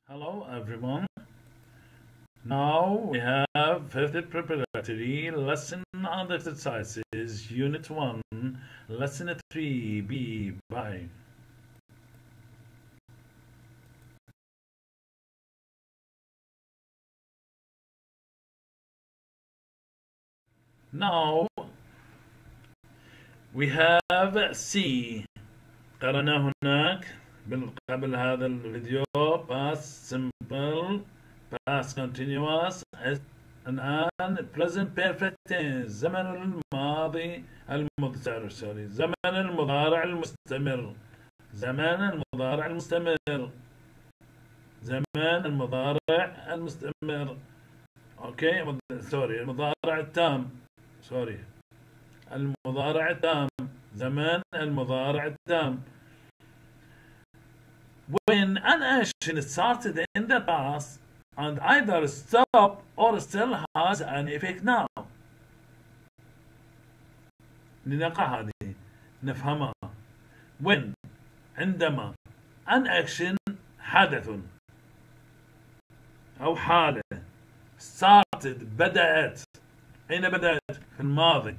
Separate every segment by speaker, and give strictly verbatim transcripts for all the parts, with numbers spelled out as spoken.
Speaker 1: Hello everyone. Now we have fifth preparatory lesson on exercises, unit one, lesson three B. Bye. Now we have C. قرأنا هناك قبل هذا الفيديو past simple, past continuous. الآن present perfect tense، زمن الماضي المضارع سوري زمن المضارع المستمر زمن المضارع المستمر زمن المضارع المستمر اوكي سوري المضارع التام سوري المضارع التام زمن المضارع التام. When an action started in the past and either stop or still has an effect now. لنقع هذه نفهمها. When عندما an action حدث أو حالة started بدأت أين بدأت في الماضي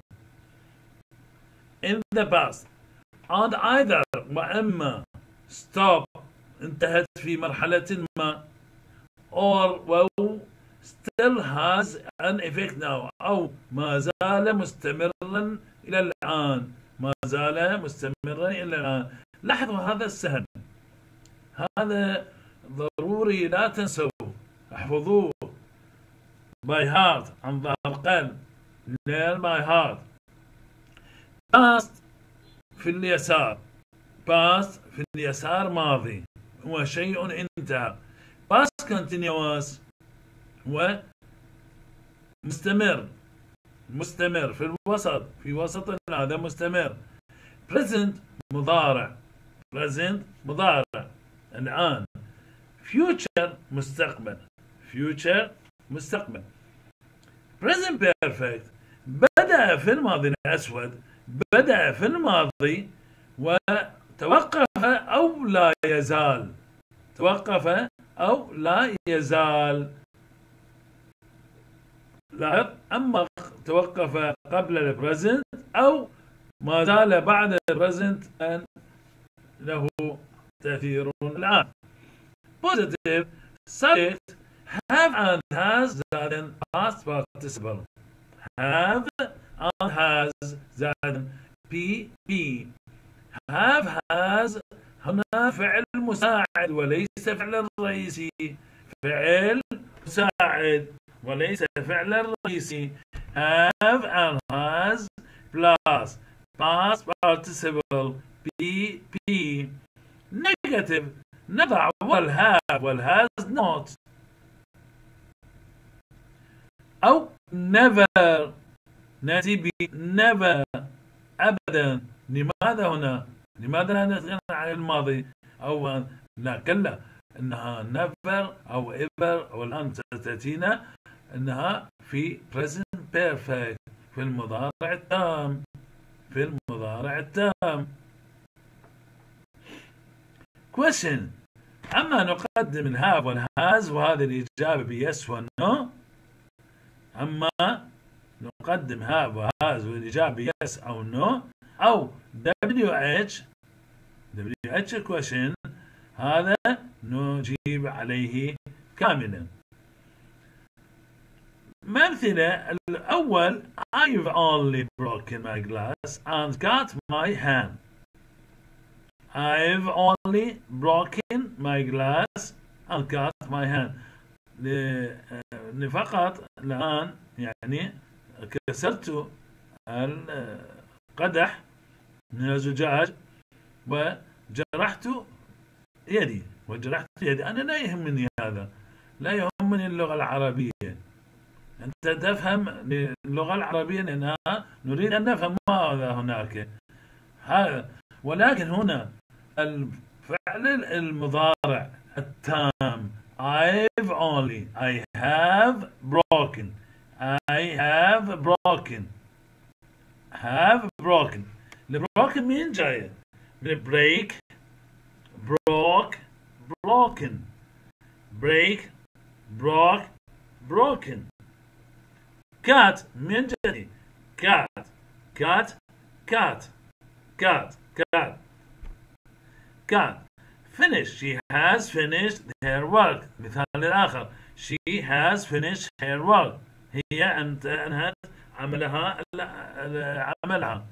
Speaker 1: in the past and either وإما stop انتهت في مرحلة ما or well still has an effect now أو ما زال مستمرا إلى الآن ما زال مستمرا إلى الآن. لاحظوا هذا السهل، هذا ضروري لا تنسوه، احفظوه by heart عن ظهر قلب. learn by heart. past في اليسار past في اليسار ماضي هو شيء انتهى. past continuous هو مستمر مستمر في الوسط في وسط هذا مستمر. present مضارع present مضارع الآن. future مستقبل future مستقبل. present perfect بدأ في الماضي الأسود بدأ في الماضي وتوقف أو لا يزال توقف أو لا يزال. لاحظ أما توقف قبل البريزنت أو ما زال بعد البريزنت أن له تأثير الآن. positive subject have and has زائد past participle have and has زائد بي بي. have has هنا فعل مساعد وليس فعل رئيسي فعل مساعد وليس فعل رئيسي. have and has plus past participle بي بي. negative نضع والهاف والهاز not أو never نأتي ب never أبدا. لماذا هنا؟ لماذا لا نتكلم عن الماضي أو لا كلا إنها never أو ever أو الآن ستأتينا إنها في present perfect في المضارع التام في المضارع التام. question أما نقدم الهاف والهاز وهذه الإجابة بيس والنو. أما نقدم هاف وهاز والإجابة يس أو نو أو دبليو اتش دبليو اتش question هذا نجيب عليه كاملا. مثلا الأول I've only broken my glass and got my hand. I've only broken my glass and got my hand. فقط الآن يعني كسرت القدح من الزجاج وجرحت يدي وجرحت يدي. أنا لا يهمني هذا، لا يهمني اللغة العربية. أنت تفهم اللغة العربية لأنها نريد أن نفهم ماذا هناك هذا. ولكن هنا الفعل المضارع التام I've only I have broken I have broken have broken. البروken مين جاية؟ break broke broken break, broke, broken. cat من جديد cat cat cat cat cat cat finish. She has finished her work. مثال الآخر she has finished her work. هي أنت أنهت عملها عملها.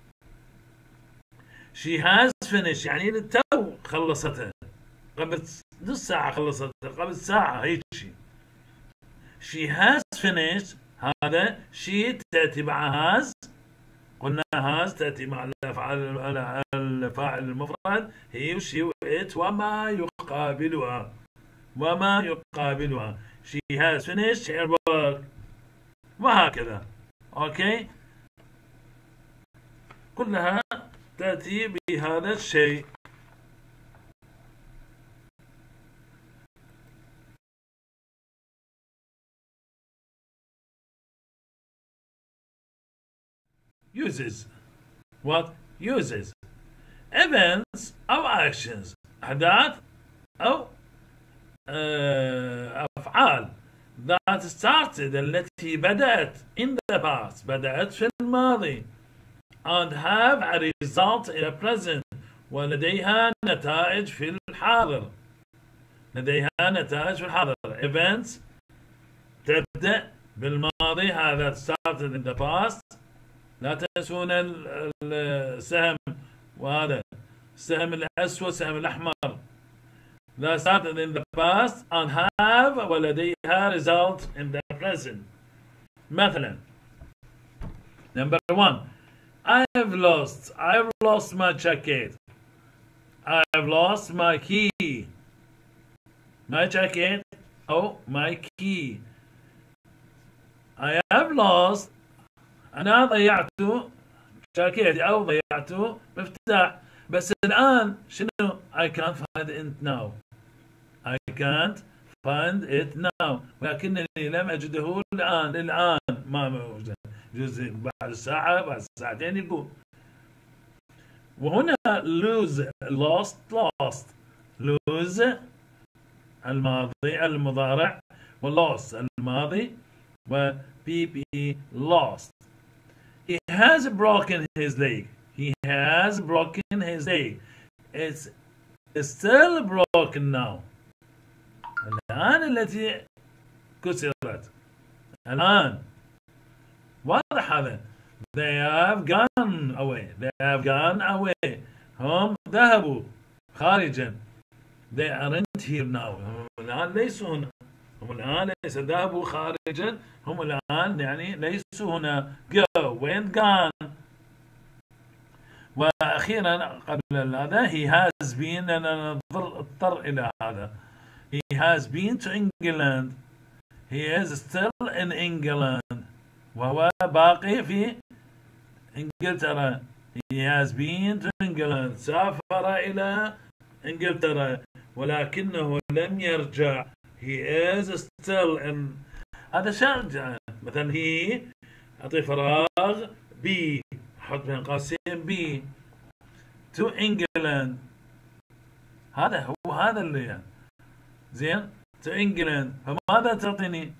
Speaker 1: she has finished يعني للتو خلصتها قبل نص ساعة خلصتها قبل ساعة هيك شيء. she has finished هذا she تأتي مع has. قلنا has تأتي مع الأفعال الفاعل المفرد هي وشي وإت وما يقابلها وما يقابلها. she has finished her work وهكذا. أوكي كلها تأتي بهذا الشيء. uses what uses events أو actions أحداث أو أفعال that started التي بدأت in the past بدأت في الماضي and have a result in the present ولديها نتائج في الحاضر. لديها نتائج في الحاضر. events تبدأ بالماضي هذا started in the past. لا تنسون السهم وهذا السهم الأسود السهم الأحمر. لا started in the past and have ولديها result in the present. مثلا number one I've lost I've lost my jacket. I've lost my key. My jacket أو my key. I have lost أنا ضيعت جاكيتي أو ضيعت مفتاح. بس الآن شنو I can't find it now. I can't find it now ولكنني لم أجده الآن. الآن ما موجود. جزء بعد ساعة بعد ساعتين يقول. وهنا lose lost lost lose الماضي المضارع و lost الماضي و pp lost. He has broken his leg. He has broken his leg. It's still broken now. الآن التي كسرت. الآن واضح هذا. They have gone away. They have gone away. هم ذهبوا خارجا. They aren't here now. هم الآن ليسوا هنا. هم الآن ليس ذهبوا خارجا. هم الآن يعني ليسوا هنا. Go went gone. وأخيرا قبل هذا he has been أنا نضطر إلى هذا. He has been to England. He is still in England. وهو باقي في إنجلترا. He has been to England. سافر إلى إنجلترا ولكنه لم يرجع. He is still in. هذا شرجع. مثلا he أعطي فراغ B حط بين قوسين B to England. هذا هو هذا اللي يعني. زين to England. فماذا تعطيني؟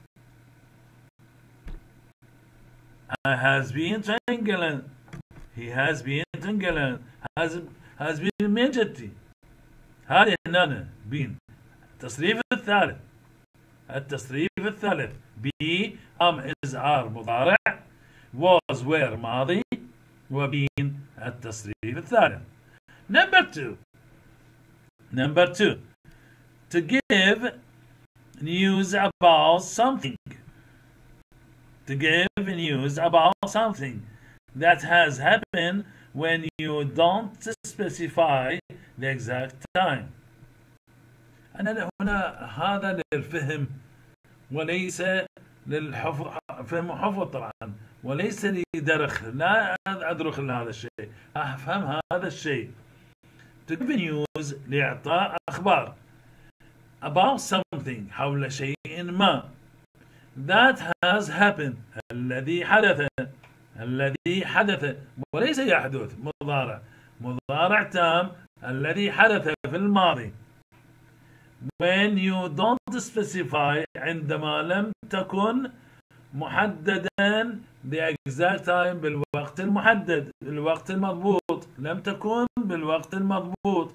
Speaker 1: I has been to England. He has been to England. has has been من جدي. هذه هنا been. التصريف الثالث. التصريف الثالث be am is are مضارع was were ماضي وbeen التصريف الثالث. Number two. Number two. To give news about something. To give news about something that has happened when you don't specify the exact time. أنا هنا هذا للفهم وليس للحفظ. فهم حفظ طبعا وليس لدرخ. لا أدرخ لهذا الشيء. أفهم هذا الشيء. To give news لإعطاء أخبار about something حول شيء ما that has happened الذي حدث الذي حدث وليس يحدث مضارع مضارع تام الذي حدث في الماضي. when you don't specify عندما لم تكن محددا the exact time بالوقت المحدد الوقت المضبوط لم تكن بالوقت المضبوط.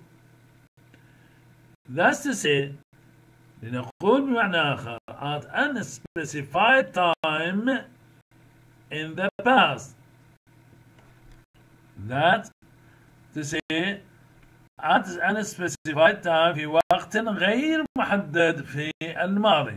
Speaker 1: That's to say لنقول بمعنى آخر at unspecified time in the past. That to say at unspecified time في وقت غير محدد في الماضي.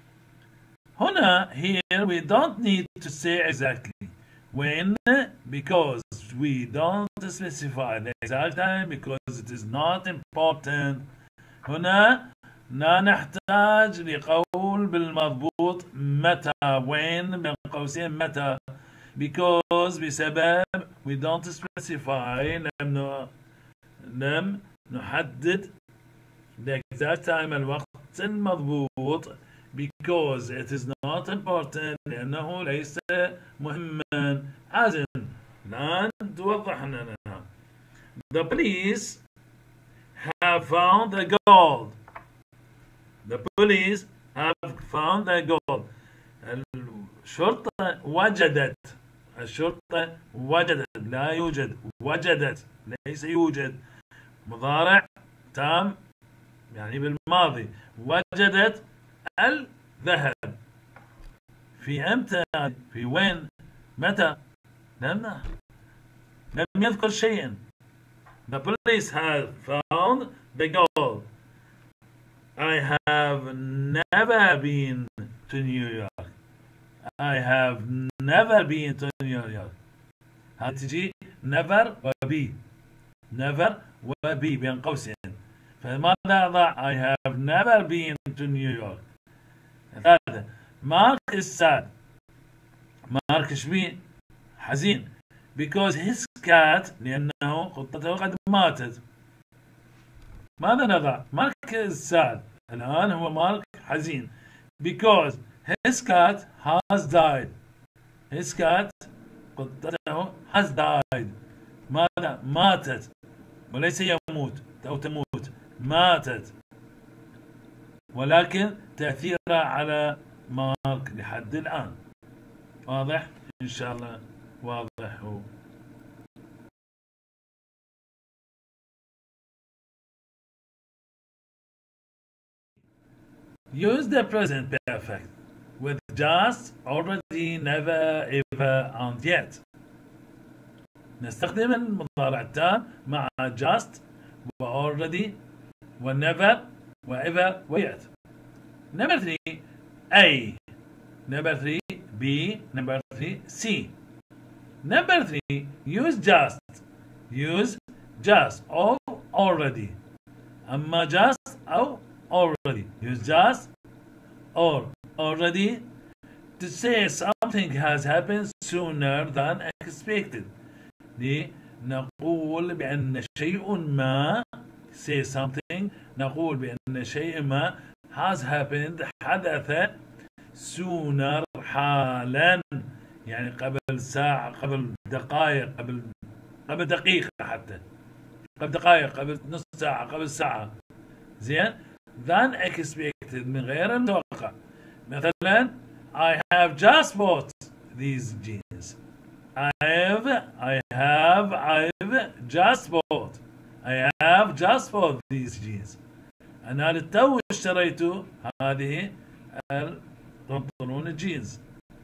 Speaker 1: هنا here we don't need to say exactly when because we don't specify the exact time because it is not important. هنا لا نحتاج لقول بالمضبوط متى when بين قوسين متى because بسبب we don't specify لم لم نحدد the exact time الوقت المضبوط because it is not important لأنه ليس مهما. أذن الآن توضح لنا the police have found the gold. The police have found the gold. الشرطة وجدت الشرطة وجدت لا يوجد وجدت ليس يوجد مضارع تام يعني بالماضي وجدت الذهب في أمتى في وين متى لم لم يذكر شيئا. The police have found the gold. I have never been to New York. I have never been to New York. هتجي never وبي never وبي بين قوسين. فماذا أضع I have never been to New York. ثالثا Mark is sad. Mark شبيه حزين because his cat لأنه قطته قد ماتت. ماذا نضع Mark is sad الآن هو مارك حزين because his cat has died. his cat قطته has died ماذا ماتت وليس يموت أو تموت ماتت ولكن تأثيرها على مارك لحد الآن. واضح إن شاء الله واضح هو. Use the present perfect with just, already, never, ever and yet. نستخدم المضارع التام مع just و already و never و ever و yet. Number three A. Number three B. Number three C. Number three use just. Use just or already. أما just أو already. Use just or already to say something has happened sooner than expected. لنقول بأن شيء ما say something نقول بأن شيء ما has happened حدث sooner حالا يعني قبل ساعة قبل دقائق قبل قبل دقيقة حتى قبل دقائق قبل نص ساعة قبل ساعة زين than expected من غير المتوقع. مثلا I have just bought these jeans. I have I have I've just bought I have just bought these jeans. أنا للتو اشتريت هذه البنطلون الجينز.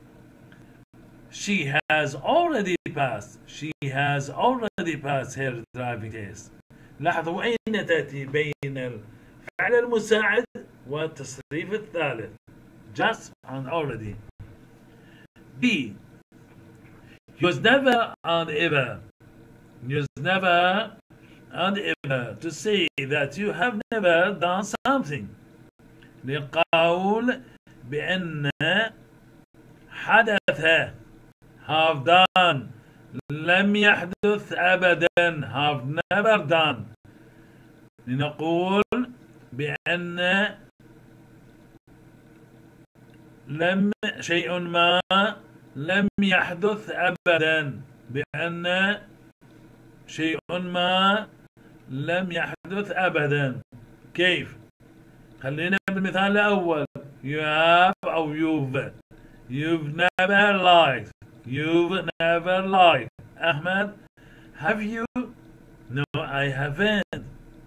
Speaker 1: She has already passed. She has already passed her driving test. لاحظوا أين تأتي بين الفعل المساعد والتصريف الثالث. Just and already. B. Use never and ever. Use never and ever to say that you have never done something. للقول بأن حدث have done لم يحدث أبدا have never done. لنقول بأن لم شيء ما لم يحدث أبدا بأن شيء ما لم يحدث أبدا. كيف خلينا بالمثال الأول. You have أو you've. You've never lied. You've never lied. أحمد, have you? No, I haven't.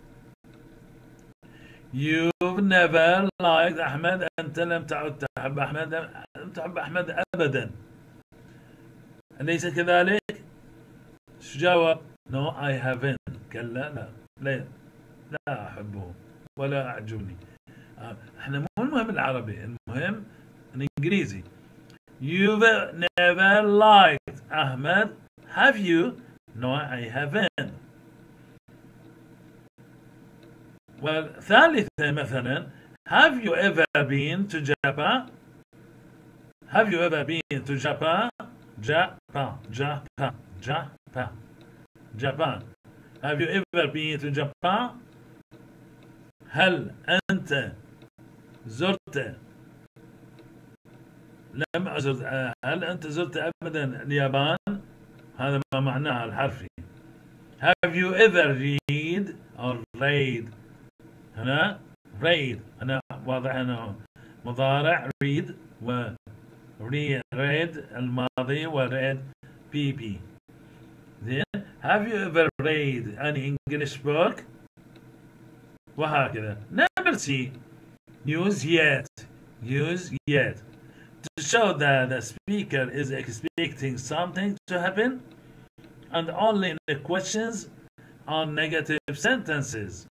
Speaker 1: You've never lied. أحمد, أنت لم تعد تحب أحمد. لم تحب أحمد أبدا. أليس كذلك؟ شو جاوب؟ No, I haven't. كلا لا. لا لا أحبه ولا أعجبني. احنا مو المهم العربي، المهم الإنجليزي. You've never lied. أحمد, have you? No, I haven't. وثالثا مثلا, have you ever been to Japan? Have you ever been to Japan? Japan, Japan, Japan, Japan. Have you ever been to Japan? هل أنت زرت لم أزر هل أنت زرت أبدا اليابان؟ هذا ما معناها الحرفي. Have you ever read or read؟ هنا read، هنا واضح أنه مضارع read و read الماضي و read بي بي. زين. Have you ever read an English book؟ وهكذا. Number C. Use yet. Use yet. To show that the speaker is expecting something to happen and only the questions are negative sentences.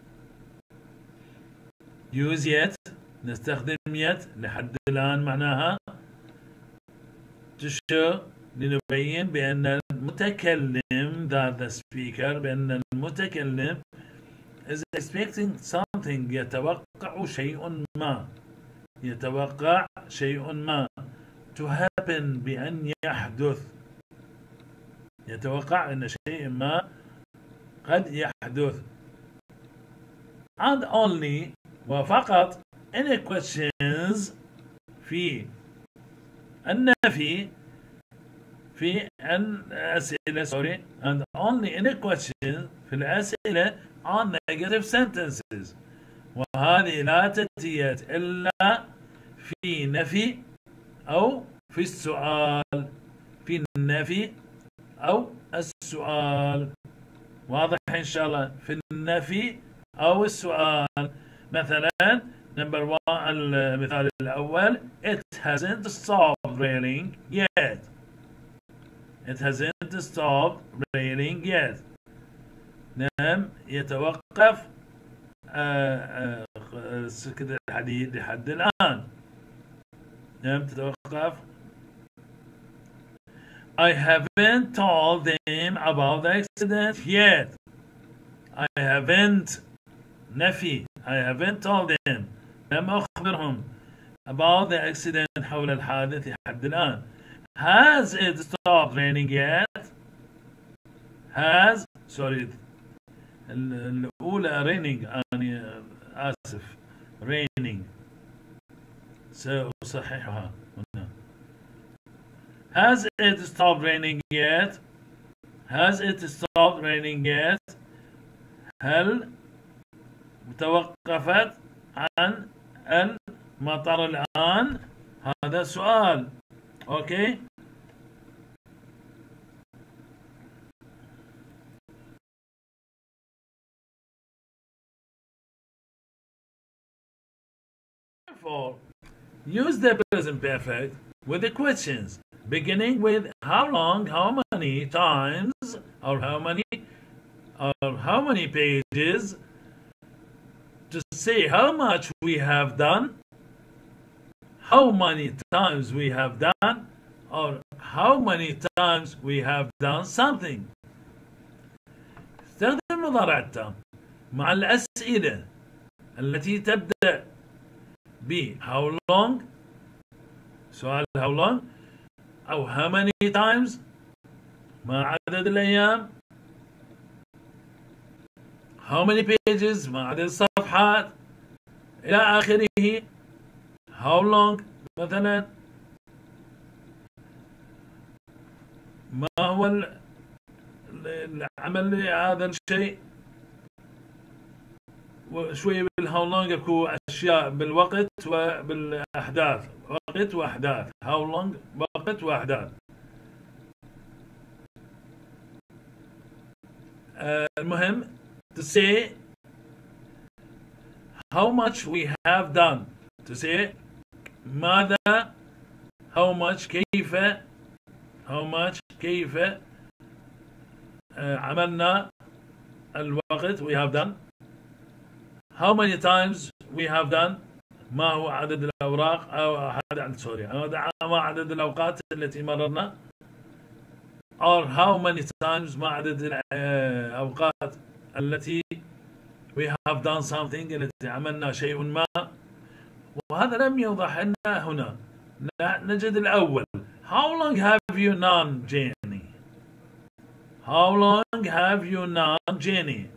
Speaker 1: Use yet. نستخدم yet لحد الآن معناها to show لنبين بأن المتكلم that the speaker بأن المتكلم is expecting something يتوقع شيء ما يتوقع شيء ما to happen بأن يحدث يتوقع أن شيء ما قد يحدث and only وفقط any questions في النفي في الأسئلة sorry and only any questions في الأسئلة on negative sentences وهذه لا تأتي إلا في نفي أو في السؤال في النفي أو السؤال واضح إن شاء الله في النفي أو السؤال مثلا number one المثال الأول it hasn't stopped raining yet it hasn't stopped raining yet نعم يتوقف سكة الحديد لحد الآن نعم تتوقف I haven't told them about the accident yet I haven't نفي I haven't told them لم أخبرهم about the accident حول الحادث لحد الآن Has it stopped raining yet Has sorry الأولى raining أنا آسف raining سأصححها هنا Has it stopped raining yet Has it stopped raining yet هل توقفت عن المطر الآن هذا سؤال أوكي Therefore, use the present perfect with the questions, beginning with how long, how many times, or how many, or how many pages, to say how much we have done, how many times we have done, or how many times we have done something. استخدم المضارع التام مع الأسئلة التي تبدأ ب how long سؤال how long أو how many times ما عدد الأيام how many pages ما عدد الصفحات إلى آخره how long مثلا ما هو العمل لهذا الشيء وشوية بالهاو لونج اكو اشياء بالوقت وبالاحداث. وقت واحداث. هاو لونج وقت واحداث. uh, المهم to say how much we have done. to say ماذا how much كيف how much كيف uh, عملنا الوقت we have done. how many times we have done ما هو عدد الأوراق أو عدد سوري ما عدد الأوقات التي مررنا. or how many times ما عدد الأوقات التي we have done something التي عملنا شيء ما. وهذا لم يوضح لنا هنا. نجد الأول how long have you known Jenny. how long have you known Jenny.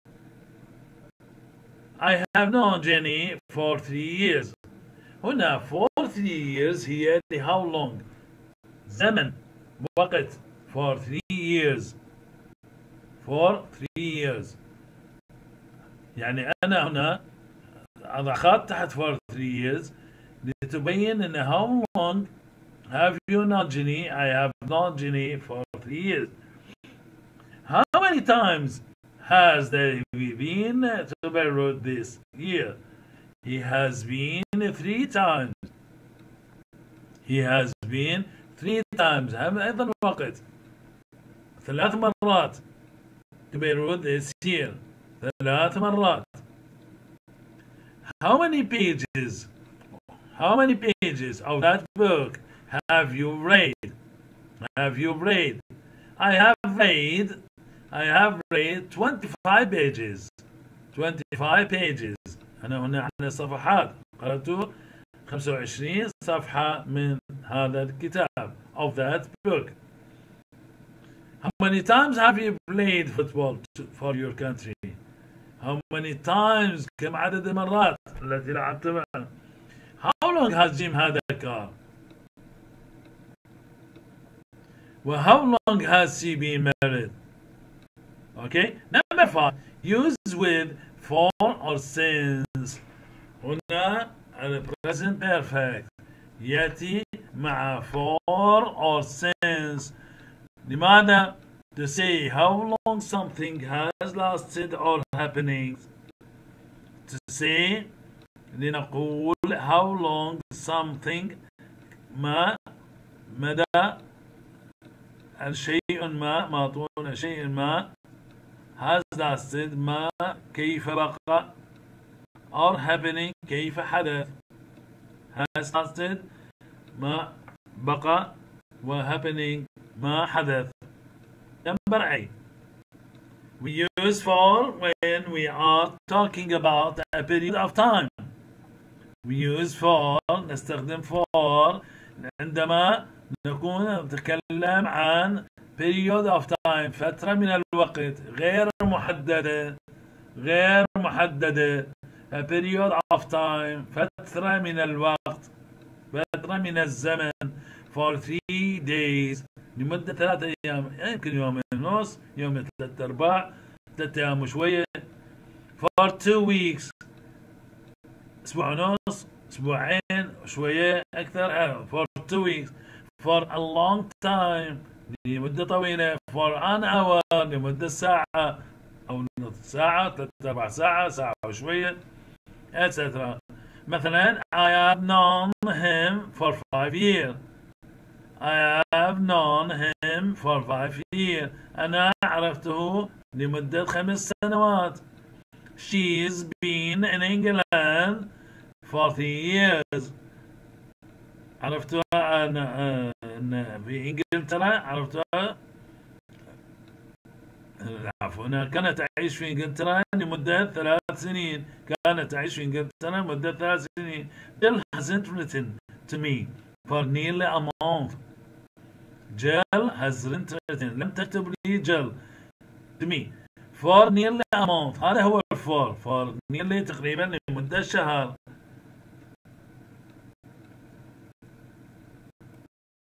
Speaker 1: I have known Jenny for three years. هنا for three years هي how long زمن وقت for three years for three years. يعني أنا هنا أضع خط تحت for three years لتبين أن how long have you known Jenny. I have known Jenny for three years. How many times has there been to Beirut this year? He has been three times. He has been three times. أيضا وقت ثلاث مرات to Beirut this year. ثلاث مرات. How many pages? How many pages of that book have you read? Have you read? I have read. I have read twenty-five pages. twenty-five pages. أنا هنا عندنا صفحات. قرأت خمسة وعشرين صفحة من هذا الكتاب of that book. How many times have you played football for your country? How many times كم عدد المرات التي لعبت معها? How long has Jim had a car? Well, how long has she been married? Okay. Number five. Use with for or since. هنا ال present perfect يأتي مع for or since. لماذا؟ To say how long something has lasted or happening. To say لنقول how long something ما مدى الشيء ما معطون شيء ما has lasted ما كيف بقى or happening كيف حدث. has lasted ما بقى و happening ما حدث. Number eight. We use for when we are talking about a period of time. We use for نستخدم for عندما نكون نتكلم عن period of time فترة من الوقت غير محددة غير محددة. a period of time فترة من الوقت فترة من الزمن for three days لمدة ثلاثة أيام. يمكن يومين ونص يومين ثلاثة أرباع ثلاثة أيام وشوية. for two weeks أسبوع ونص أسبوعين وشوية أكثر. for two weeks for a long time لمدة طويلة. for an hour لمدة ساعة أو نصف ساعة ثلاثة أربع ساعة ساعة وشوية et cetera. مثلا I have known him for five years. I have known him for five years. أنا عرفته لمدة خمس سنوات. She's been in England for three years. عرفتها أنا أنا في إنجلترا. عرفتها عفوا أنا كانت تعيش في إنجلترا لمدة ثلاث سنين. كانت تعيش في إنجلترا لمدة ثلاث سنين. Jill hasn't written to me for nearly a month. Jill hasn't written. لم تكتب لي Jill to me for nearly a month. هذا هو for for nearly تقريبا لمدة شهر.